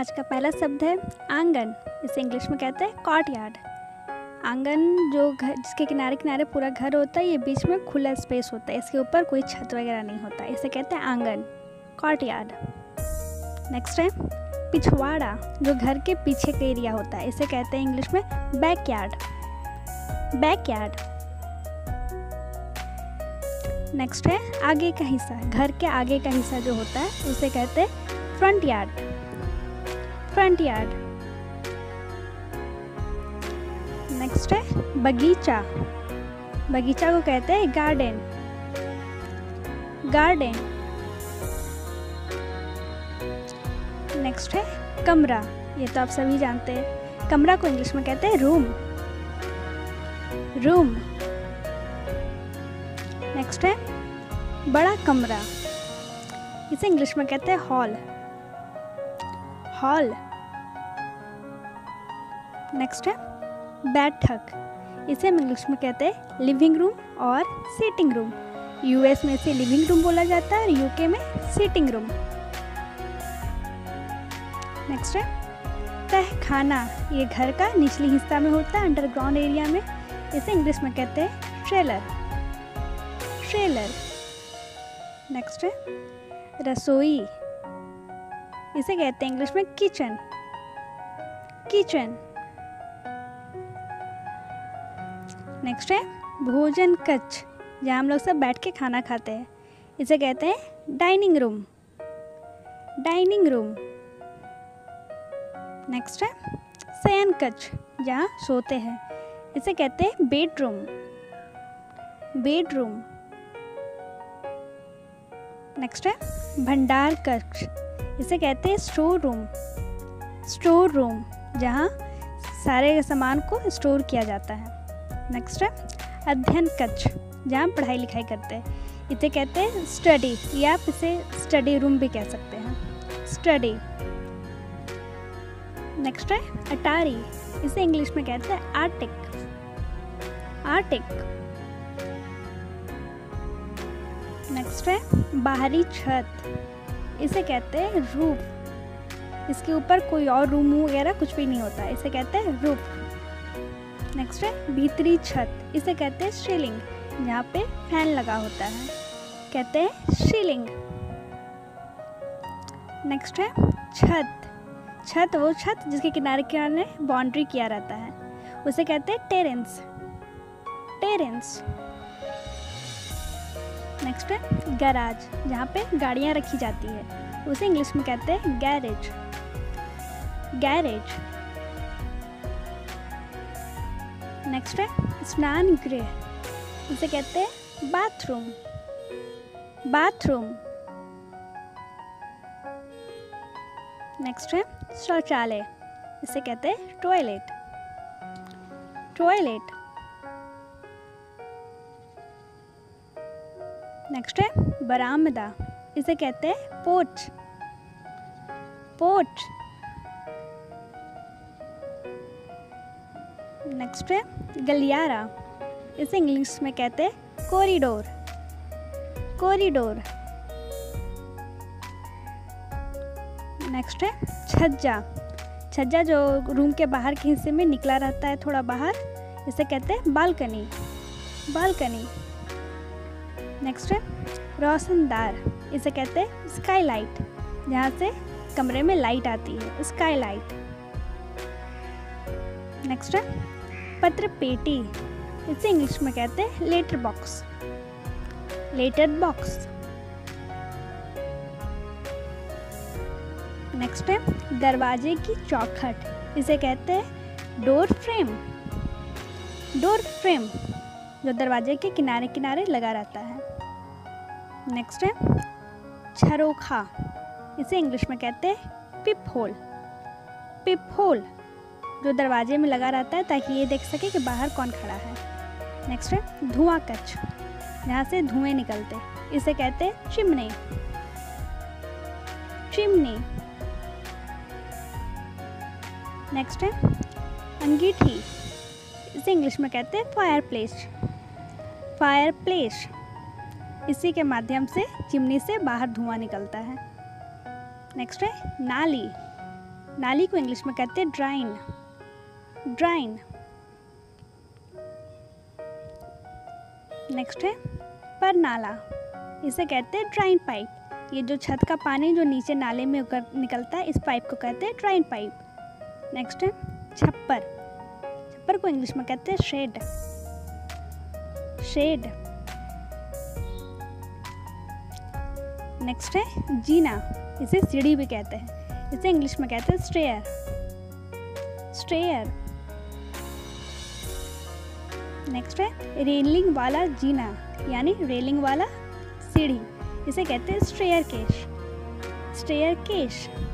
आज का पहला शब्द है आंगन। इसे इंग्लिश में कहते हैं कॉर्टयार्ड। आंगन जो घर जिसके किनारे किनारे पूरा घर होता है, ये बीच में खुला स्पेस होता है, इसके ऊपर कोई छत वगैरह नहीं होता, इसे कहते हैं आंगन, कॉर्टयार्ड। नेक्स्ट है पिछवाड़ा, जो घर के पीछे का एरिया होता है, इसे कहते हैं इंग्लिश में बैकयार्ड, बैकयार्ड। नेक्स्ट है आगे का हिस्सा, घर के आगे का हिस्सा जो होता है उसे कहते हैं front yard, front yard. Next है बगीचा, बगीचा को कहते हैं गार्डन, गार्डन। नेक्स्ट है कमरा, ये तो आप सभी जानते हैं, कमरा को इंग्लिश में कहते हैं रूम, रूम। नेक्स्ट है बड़ा कमरा, इसे इंग्लिश में कहते हैं हॉल, हॉल। नेक्स्ट है बैठक, इसे हम इंग्लिश में कहते हैं लिविंग रूम और सीटिंग रूम। यूएस में इसे लिविंग रूम बोला जाता है और यूके में सीटिंग रूम। नेक्स्ट है तहखाना, ये घर का निचली हिस्सा में होता है, अंडरग्राउंड एरिया में, इसे इंग्लिश में कहते हैं ट्रेलर, ट्रेलर। नेक्स्ट है रसोई, इसे कहते हैं इंग्लिश में किचन, किचन। नेक्स्ट है भोजन कक्ष, जहाँ हम लोग सब बैठ के खाना खाते हैं, इसे कहते हैं dining room, dining room. Next है शयन कक्ष, जहाँ सोते हैं, इसे कहते हैं बेडरूम, बेडरूम। नेक्स्ट है भंडार कक्ष, इसे कहते हैं स्टोर रूम, स्टोर रूम, जहाँ सारे सामान को स्टोर किया जाता है। नेक्स्ट है अध्ययन कक्ष, जहाँ पढ़ाई लिखाई करते हैं, इसे कहते हैं स्टडी, या आप इसे स्टडी रूम भी कह सकते हैं, स्टडी। नेक्स्ट है अटारी, इसे इंग्लिश में कहते हैं आर्टिक, आर्टिक। नेक्स्ट है बाहरी छत, इसे कहते हैं रूफ, इसके ऊपर कोई और रूम वगैरह कुछ भी नहीं होता, इसे कहते हैं रूफ। नेक्स्ट है भीतरी छत, इसे कहते हैं सीलिंग, जहाँ पे फैन लगा होता है, कहते हैं सीलिंग। नेक्स्ट है छत, छत वो छत जिसके किनारे किनारे बाउंड्री किया रहता है, उसे कहते हैं टेरेंस, टेरेंस। नेक्स्ट है गैराज, जहाँ पे गाड़ियाँ रखी जाती है, उसे इंग्लिश में कहते हैं गैरेज, गैरेज। नेक्स्ट है स्नान गृह, इसे कहते हैं बाथरूम, बाथरूम। नेक्स्ट है शौचालय, इसे कहते हैं टॉयलेट, टॉयलेट। नेक्स्ट है बरामदा, इसे कहते हैं पोर्च, पोर्च। नेक्स्ट है गलियारा, इसे इंग्लिश में कहते हैं कॉरिडोर, कॉरिडोर। नेक्स्ट है छज्जा, छज्जा जो रूम के बाहर के हिस्से में निकला रहता है थोड़ा बाहर, इसे कहते हैं बालकनी, बालकनी। नेक्स्ट है रोशनदार, इसे कहते हैं स्काईलाइट, जहाँ से कमरे में लाइट आती है, स्काईलाइट। नेक्स्ट है पत्र पेटी, इसे इंग्लिश में कहते हैं letter box, letter box. Next है दरवाजे की चौखट, इसे कहते हैं डोर फ्रेम, डोर फ्रेम, जो दरवाजे के किनारे किनारे लगा रहता है। नेक्स्ट है झरोखा, इसे इंग्लिश में कहते हैं पिप होल, पिप होल, जो दरवाजे में लगा रहता है ताकि ये देख सके कि बाहर कौन खड़ा है। नेक्स्ट है धुआं कक्ष, जहाँ से धुएं निकलते, इसे कहते हैं चिमनी, चिमनी। नेक्स्ट है अंगीठी, इसे इंग्लिश में कहते हैं फायर प्लेस, फायर प्लेस, इसी के माध्यम से चिमनी से बाहर धुआं निकलता है। नेक्स्ट है नाली, नाली को इंग्लिश में कहते हैं ड्राइन, ड्राइन। नेक्स्ट है परनाला, इसे कहते हैं ड्राइन पाइप। ये जो छत का पानी जो नीचे नाले में निकलता है, इस पाइप को कहते हैं ड्राइन पाइप। नेक्स्ट है छप्पर, छप्पर को इंग्लिश में कहते हैं शेड, शेड। नेक्स्ट है जीना, इसे सीढ़ी भी कहते हैं, इसे इंग्लिश में कहते हैं स्टेयर, स्टेयर। नेक्स्ट है रेलिंग वाला जीना, यानी रेलिंग वाला सीढ़ी, इसे कहते हैं स्टेयर केश, स्टेयर केश।